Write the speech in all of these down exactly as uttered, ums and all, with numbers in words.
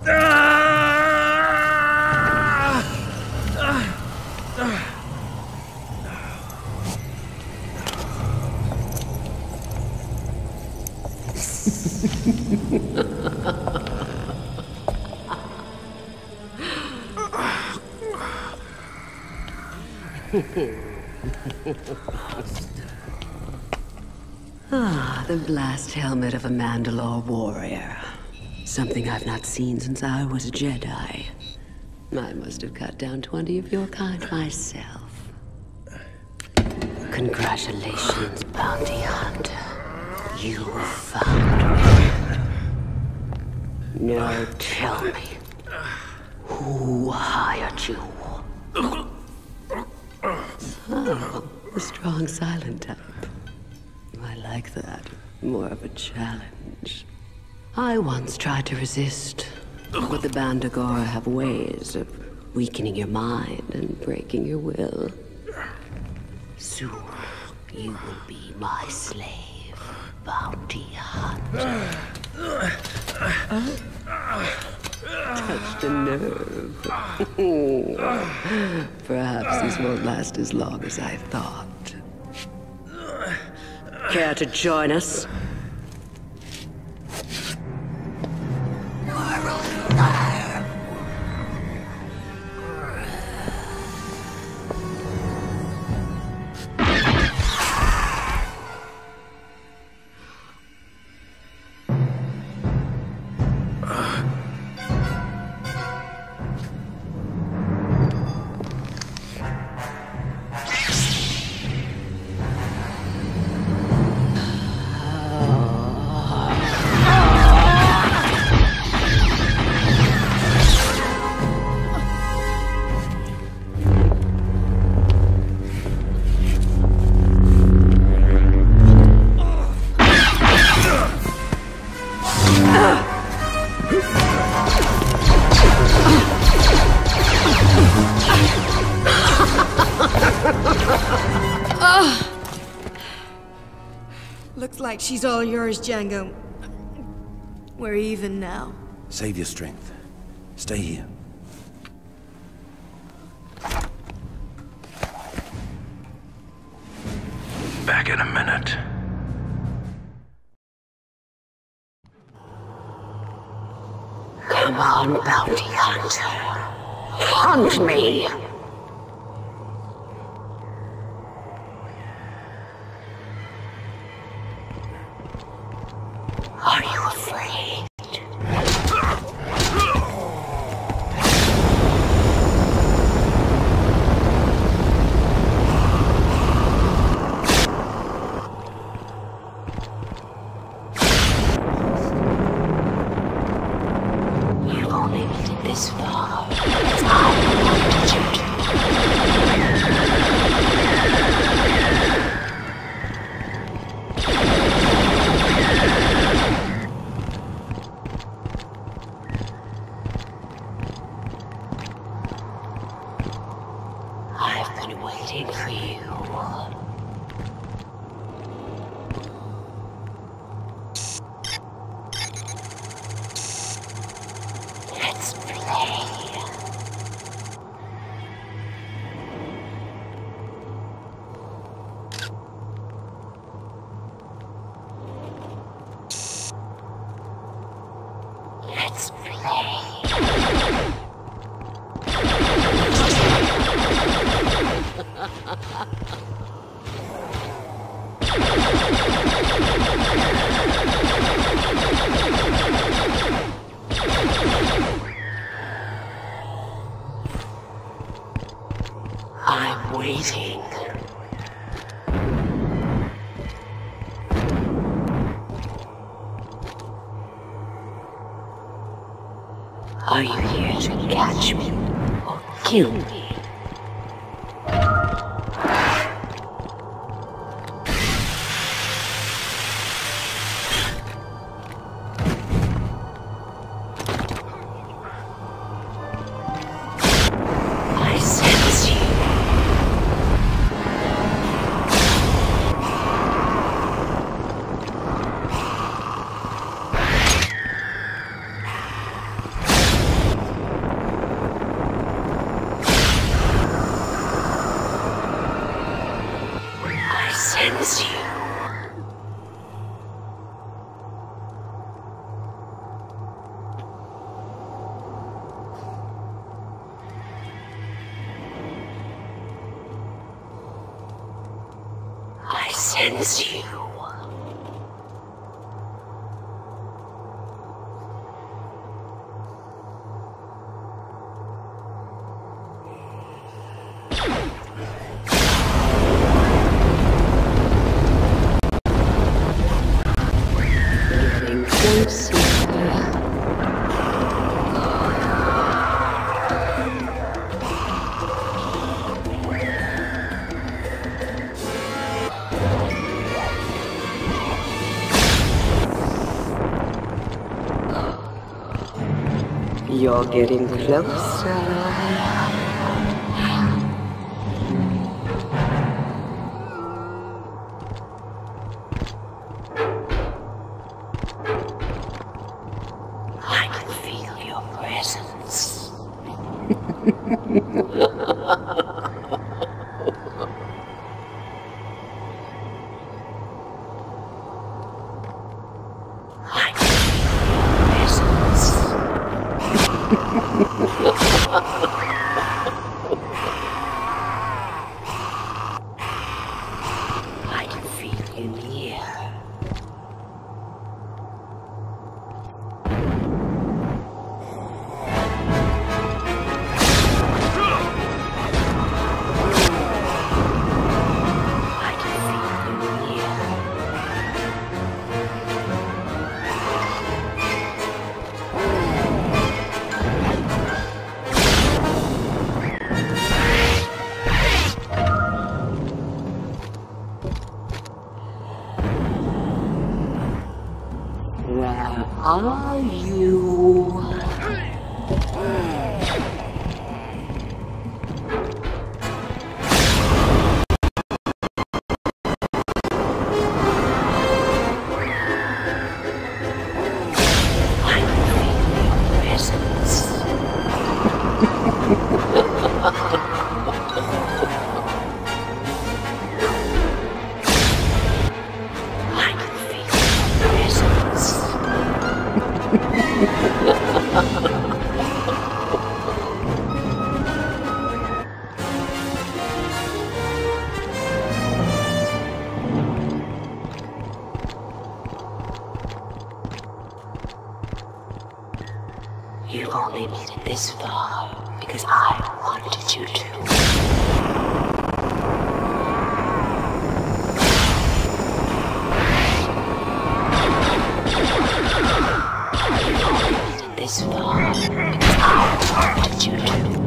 Ah, the blast helmet of a Mandalore warrior. Something I've not seen since I was a Jedi. I must have cut down twenty of your kind myself. Congratulations, bounty hunter. You found me. Now tell me, who hired you? Oh, a strong silent type. I like that. More of a challenge. I once tried to resist, but the Bandagora have ways of weakening your mind and breaking your will. Soon, you will be my slave, bounty hunter. Touched a nerve. Perhaps this won't last as long as I thought. Care to join us? Looks like she's all yours, Jango. We're even now. Save your strength. Stay here. Back in a minute. Come on, bounty hunter. Hunt me! Are you afraid? You've only made it this far. I wanted you to. I've been waiting for you. Let's play. Let's play. I'm waiting. Are you here to catch me or kill me? I sense you. sense you. Getting closer. You're getting closer. I can feel your presence. I can I can feel you near. I can feel you near. Where are you? I can feel your presence. I can feel your presence. You've only made it this far because I wanted you to. You've only made it this far because I wanted you to.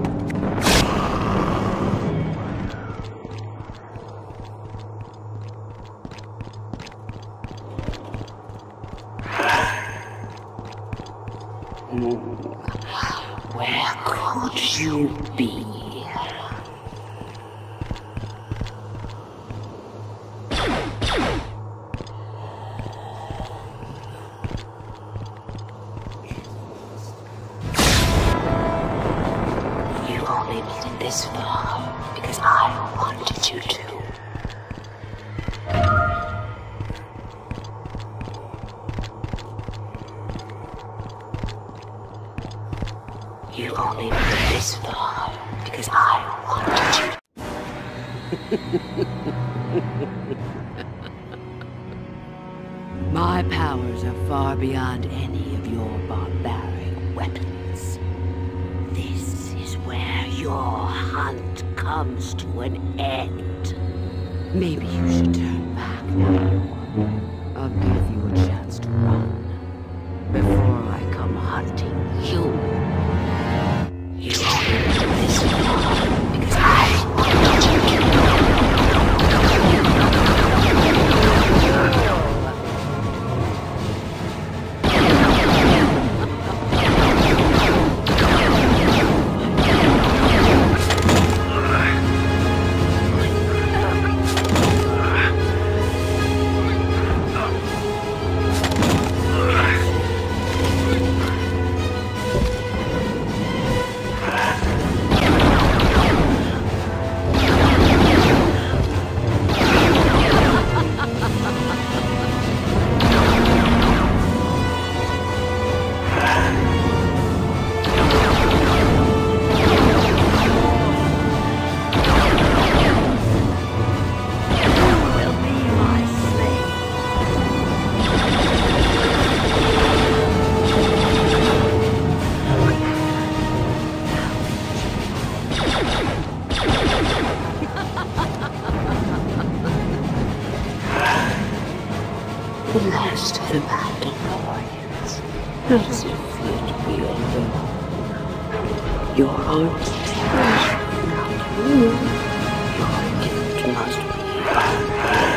Where could you be? You only made it this far because I wanted you to. You only made it this far because I wanted you. My powers are far beyond any of your barbaric weapons. This is where your hunt comes to an end. Maybe you should turn back now. I'll give you a chance to run before I come hunting you. You only do this because I wanted you to. Your arms is yours. Now you, your gift must be.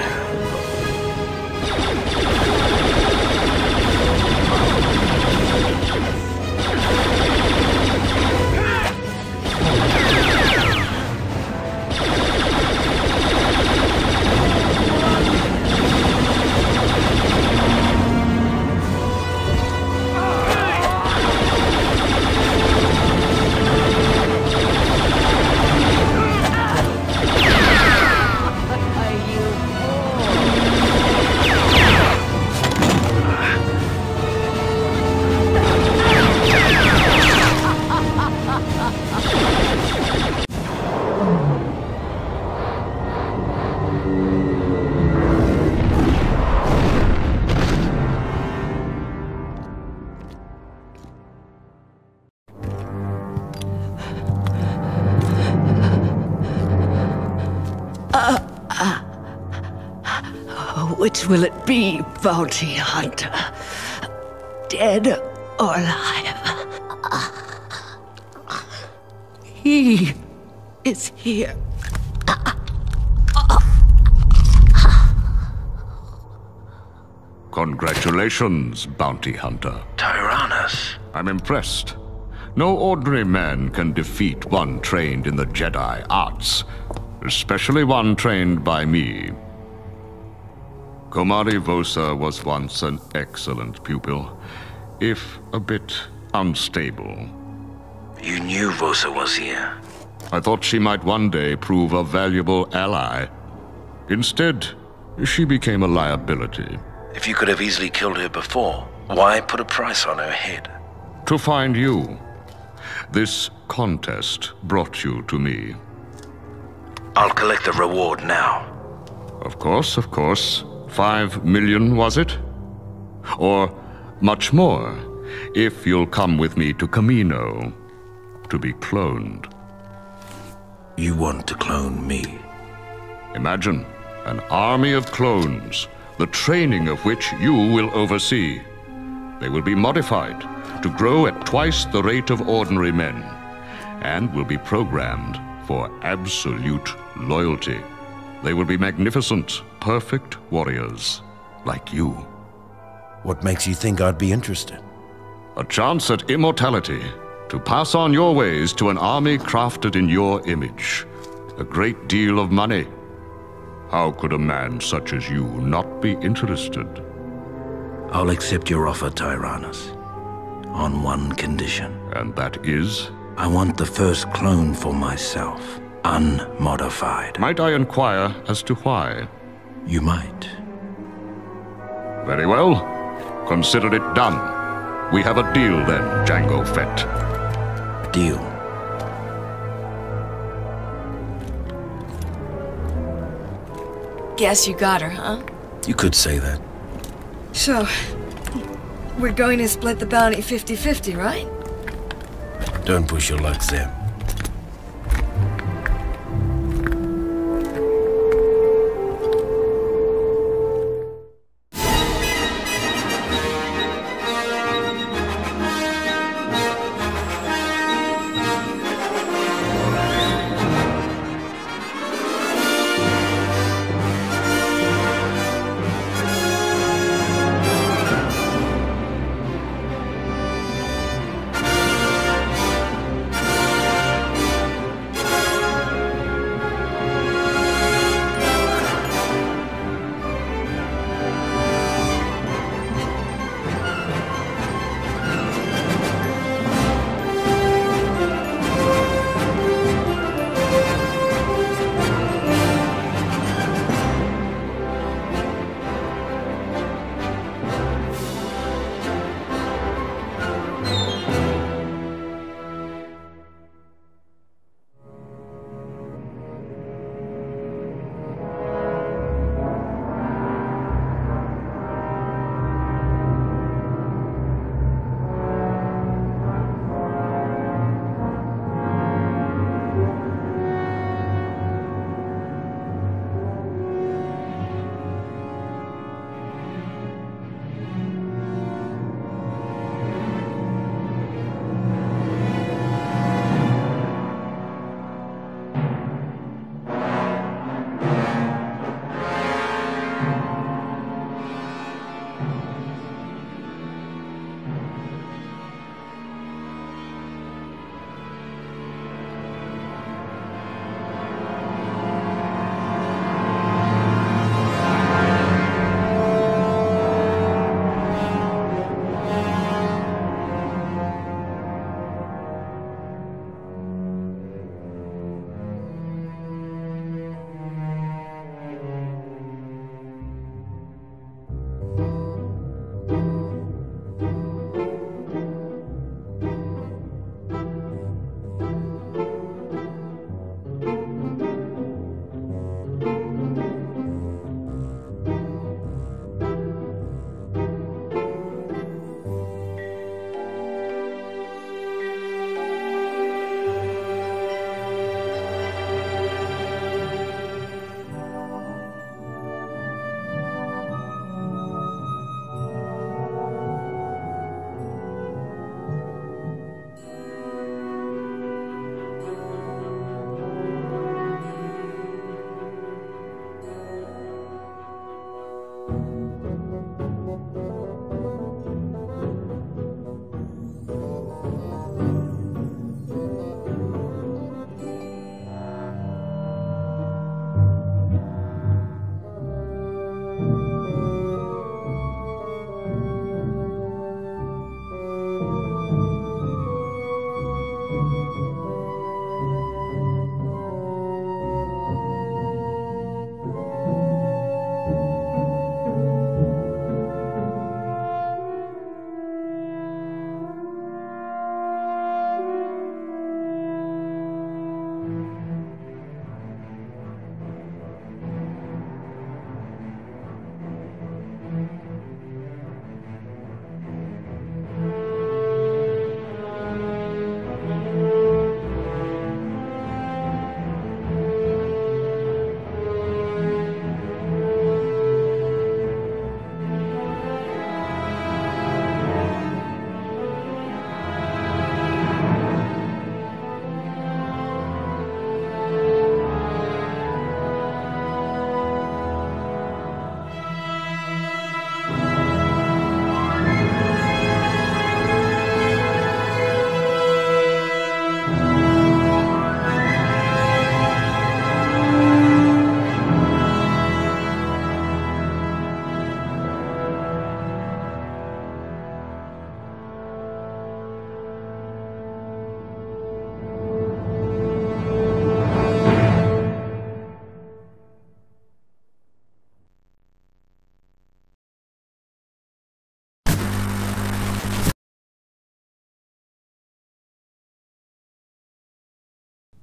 Which will it be, bounty hunter? Dead or alive? He is here. Congratulations, bounty hunter. Tyrannus. I'm impressed. No ordinary man can defeat one trained in the Jedi arts, especially one trained by me. Komari Vosa was once an excellent pupil, if a bit unstable. You knew Vosa was here. I thought she might one day prove a valuable ally. Instead, she became a liability. If you could have easily killed her before, why put a price on her head? To find you. This contest brought you to me. I'll collect the reward now. Of course, of course. Five million, was it? Or much more, if you'll come with me to Camino, to be cloned. You want to clone me? Imagine an army of clones, the training of which you will oversee. They will be modified to grow at twice the rate of ordinary men, and will be programmed for absolute loyalty. They will be magnificent, perfect warriors, like you. What makes you think I'd be interested? A chance at immortality, to pass on your ways to an army crafted in your image. A great deal of money. How could a man such as you not be interested? I'll accept your offer, Tyrannus, on one condition. And that is? I want the first clone for myself, unmodified. Might I inquire as to why? You might. Very well. Consider it done. We have a deal then, JongoFett. Deal. Guess you got her, huh? You could say that. So, we're going to split the bounty fifty fifty, right? Don't push your luck, Sam.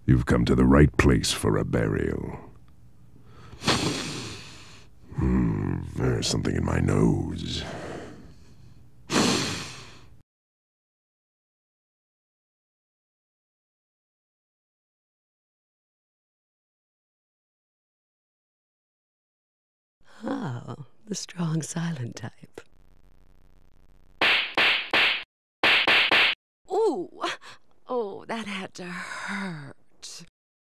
You've come to the right place for a burial. Hmm, there's something in my nose. Oh, the strong silent type. Ooh! Oh, that had to hurt.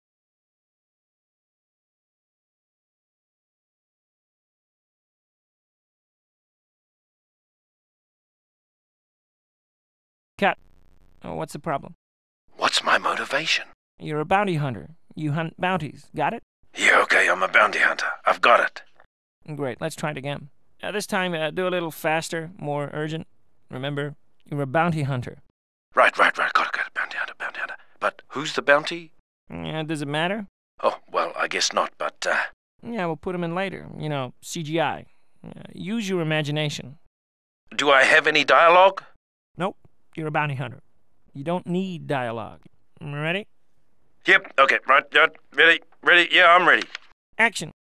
Cut. Oh, what's the problem? What's my motivation? You're a bounty hunter. You hunt bounties. Got it? Yeah, okay, I'm a bounty hunter. I've got it. Great, let's try it again. Uh, this time, uh, do a little faster, more urgent. Remember, you're a bounty hunter. Right, right, right. Got it, got it. Bounty hunter, bounty hunter. But who's the bounty? Yeah, does it matter? Oh, well, I guess not, but, uh... Yeah, we'll put them in later. You know, C G I. Uh, use your imagination. do I have any dialogue? Nope, you're a bounty hunter. You don't need dialogue. Ready? Yep, okay, right, right, ready, ready, yeah, I'm ready. Action.